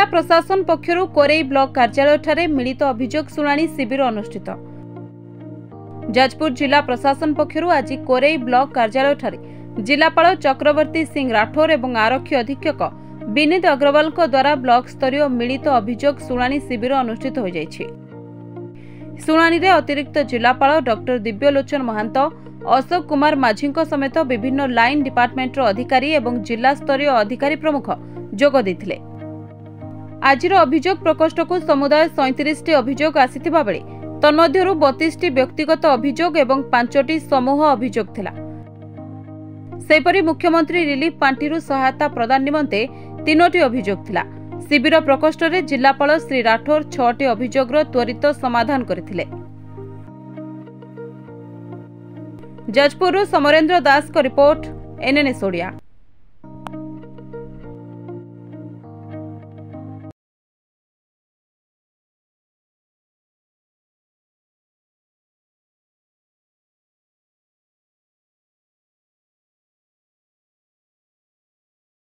जिला प्रशासन पक्षरु कोरेई ब्लॉक कार्यालय ठारे मिलित अभियोग शुणाणी शिविर अनुष्ठित। जाजपुर जिला प्रशासन पक्षरु आज कोरेई ब्लॉक कार्यालय ठारे जिलापाल चक्रवर्ती सिंह राठौर एवं आरक्षी अधीक्षक विनीत अग्रवाल द्वारा ब्लॉक स्तरीय मिलित अभियोग शुणाणी शिविर अनुष्ठित हो जायछि। शुणाणी रे अतिरिक्त जिलापाल डॉक्टर दिव्यलोचन महांत, अशोक कुमार माझी समेत विभिन्न लाइन डिपार्टमेंट अधिकारी एवं जिला स्तरीय अधिकारी प्रमुख जोग देथिले। आजिर अभियोग प्रकोष्ठ को समुदाय 37 अभियोग आसिथिबा बेले तन्मध्यरु 32 व्यक्तिगत अभियोग एवं 5 समूह अभियोग थिला। सेपरि मुख्यमंत्री रिलीफ पांठिरु सहायता प्रदान निमंते 3 अभियोग थिला। शिविर प्रकोष्ठ रे जिलापाल श्री राठौर 6 अभियोगर त्वरित समाधान करथिले। जाजपुर समरेंद्र दास को रिपोर्ट, NNS ओडिया।